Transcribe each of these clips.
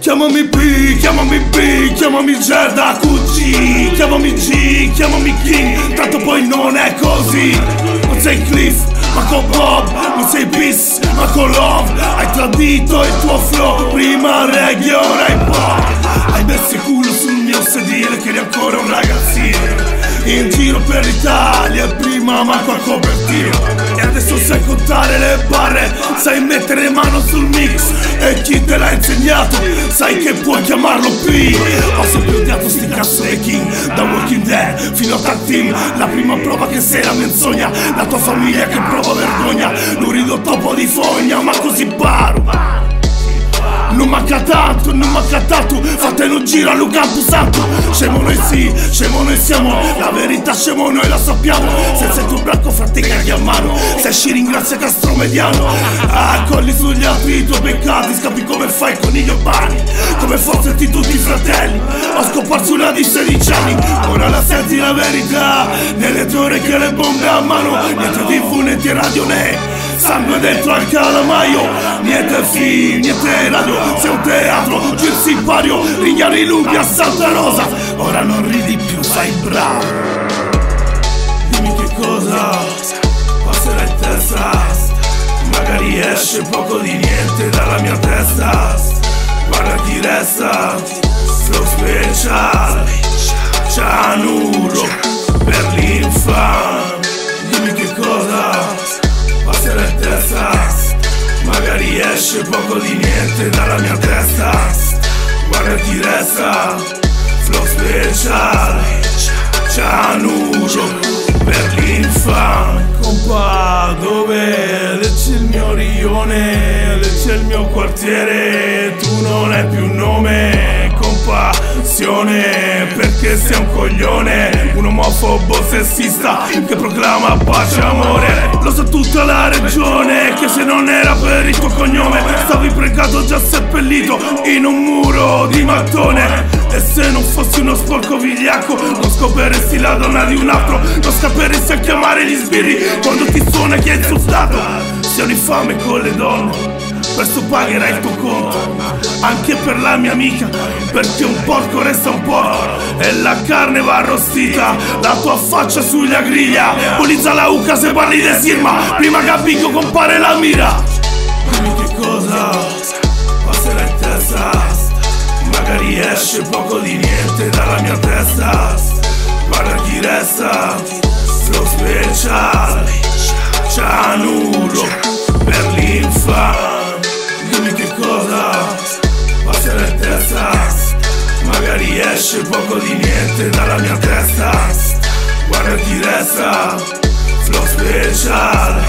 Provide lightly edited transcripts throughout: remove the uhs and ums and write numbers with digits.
Chiamami B, chiamami B, chiamami Gerda QG, chiamami G, chiamami King, tanto poi non è così. Non sei Cliff, ma con Bob, non sei Bis, ma con Love. Hai tradito il tuo flow, prima reggae, ora hip hop. Hai messo il culo sul mio sedile che eri ancora un ragazzino, in giro per l'Italia, prima manco a copertino. E adesso sai contare le barre, sai mettere mano sul mix. E chi te l'ha insegnato? Sai che puoi chiamarlo P. Ho sempre odiato sti cazzo dei King, da Walking Dead fino a Tag Team. La prima prova che sei la menzogna, la tua famiglia che prova vergogna. Non rido topo di fogna, ma così paro. Non manca tanto, fatelo un giro a Campo Santo. Scemo noi sì, scemo noi siamo, la verità scemo noi la sappiamo. Se sei tu branco frate caghi a mano, se esci ringrazia Castromediano. Colli sugli altri i tuoi peccati, scappi come fai con gli urbani, come fosseti tutti fratelli. Ho scoparso una di 16 anni, ora la senti la verità, nelle tue orecchie le bombe a mano. Niente TV, niente radio, né sangue dentro al calamaio, niente film, niente radio, sei un teatro, gir sipario, rignari lupi a Santa Rosa. Ora non ridi più, fai bravo. Dimmi che cosa passerà in testa, magari esce poco di niente dalla mia testa. Guarda chi resta, flow special, Cianuro, Berlin fan. Dimmi che cosa passerà in testa, magari esce poco di niente dalla mia testa. Guarda chi resta, flow special, Cianuro, Berlin fan. Compa, dove c'è il mio rione, c'è il mio quartiere, tu non hai più nome. Compassione, perché sei un coglione, un omofobo sessista che proclama pace e amore. Lo sa tutta la regione che se non era per il tuo cognome stavi pregato già seppellito in un muro di mattone. E se non fossi uno sporco vigliacco non scoperesti la donna di un altro, non scapperesti a chiamare gli sbirri quando ti suona chi ha insultato. Sei un infame con le donne, questo pagherai il tuo conto, anche per la mia amica, perché un porco resta un porco e la carne va arrostita, la tua faccia sulla griglia. Polizza la uca se parli di Sirma, prima che a Picco compare la mira. Dimmi che cosa passerà in testa, magari esce poco di niente dalla mia testa. Guarda chi resta, flow special, Cianuro, Berlin fan. Dimmi che cosa passerà in testa, magari esce poco di niente dalla mia testa. Guarda chi resta, flow special,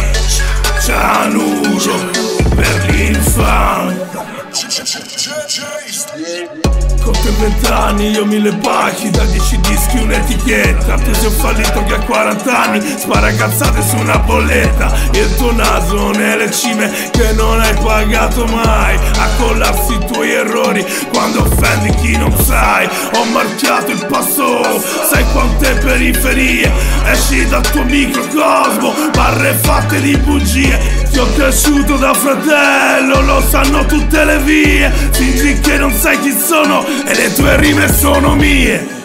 Cianuro, Berlin fan. Con te 20 anni io 1000 baci, da 10 dischi un'etichetta. Tu sei un fallito che a 40 anni spara cazzate su una bolletta. Il tuo naso nelle cime che non hai pagato mai, a collarsi i tuoi errori quando offendi chi non sai. Ho marchiato il passo, sai quante periferie, esci dal tuo microcosmo, barre fatte di bugie. Ti ho cresciuto da fratello, lo sanno tutte le vie. Fingi che non sai chi sono e le tue rime sono mie.